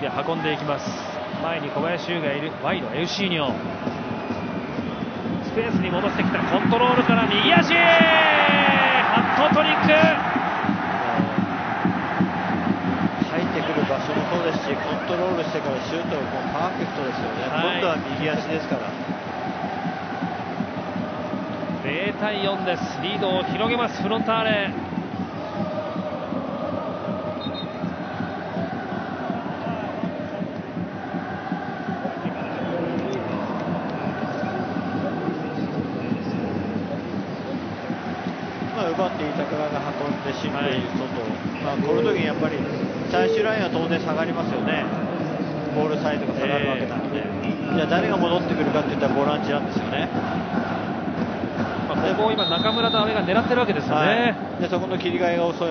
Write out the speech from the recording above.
で運んでいきます。前に小林優がいる。ワイドエウシーニョ、スペースに戻してきた。コントロールから右足、ハットトリック。 入ってくる場所もそうですし、コントロールしてからシュートもパーフェクトですよね。今度は右足ですから。 0対4です。リードを広げますフロンターレ。 奪って板倉が運んでシンプルに外、この時にやっぱり最終ラインは当然下がりますよね。ボールサイドが下がるわけなので、じゃあ誰が戻ってくるかっていったらボランチなんですよね。 ここを今中村と阿部が狙ってるわけですよね。 でそこの切り替えが遅い